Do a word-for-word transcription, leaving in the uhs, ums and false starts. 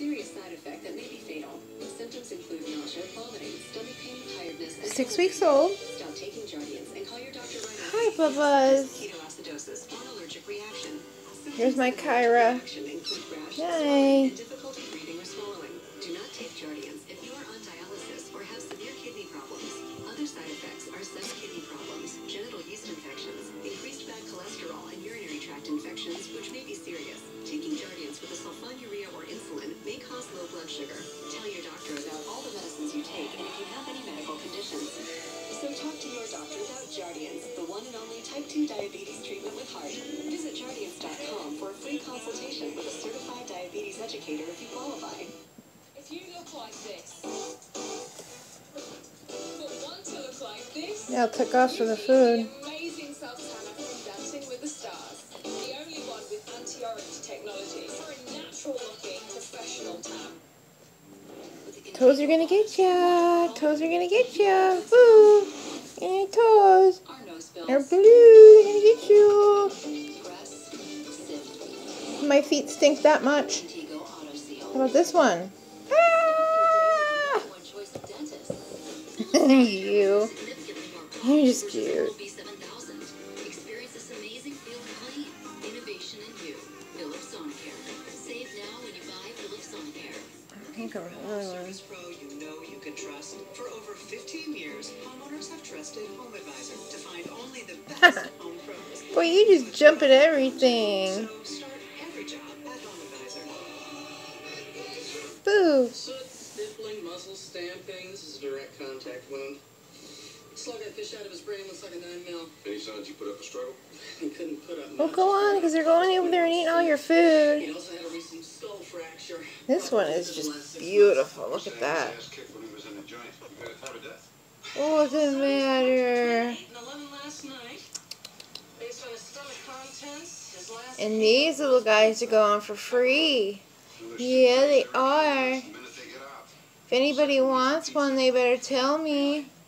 serious side effect that may be fatal. Symptoms include nausea, vomiting, stomach pain, tiredness, and Six weeks old. Stop taking Jardiance and call your doctor right Hi, Bubba's. Ketoacidosis or allergic reaction. Here's my Kyra. Yay. Difficulty breathing or swallowing. Do not take Jardiance if you are on dialysis or have severe kidney problems. Other side effects are some kidney problems, genital yeast infections, increased bad cholesterol, and urinary tract infections, which may be serious. Taking Jardiance with a sulfonylurea or insulin may cause low blood sugar. Tell your doctor about all the medicines you take and if you have any medical conditions. So talk to your doctor about Jardiance, the one and only type two diabetes treatment with heart. Visit Jardiance dot com for a free consultation with a certified diabetes educator if you qualify. If you look like this, but want to look like this, Yeah, it took us for the food. amazing self-tanner from Dancing with the Stars. The only one with anti-orange technology for a natural-looking professional tan. Toes are gonna get ya. Toes are gonna get ya. Boo. And your toes. Our nose bills. They're blue. They're gonna get you. Press, sift, My feet stink that much. Contigo Auto Seal. How about this one? Ah! One choice of dentist. You. Significantly more You're just versus cute. B seven thousand. Experience this amazing feel and clean. Innovation in you. Philips Sonicare. Save now when you buy Philips Sonicare. I think I'm really Service Pro you know you can trust. For over fifteen years, homeowners have trusted HomeAdvisor to find only the best home pros. Boy, you just jump at everything. So start every job at HomeAdvisor. Boo. Soot, stippling, muscle stamping. This is a direct contact wound. Slug that fish out of his brain looks like a nine mil. Any signs you put up a struggle? He couldn't put up Well, much. go on, because they're going over there and eating all your He food. also had a recent skull fracture. This one is just beautiful. Look at that. Ass kicked when he was in the joint. You got a time of death. What's the matter? eight and eleven last night. Based on his stomach contents, his last And these little guys are going for free. Yeah, they are. The minute they get out. If anybody wants one, they better tell me.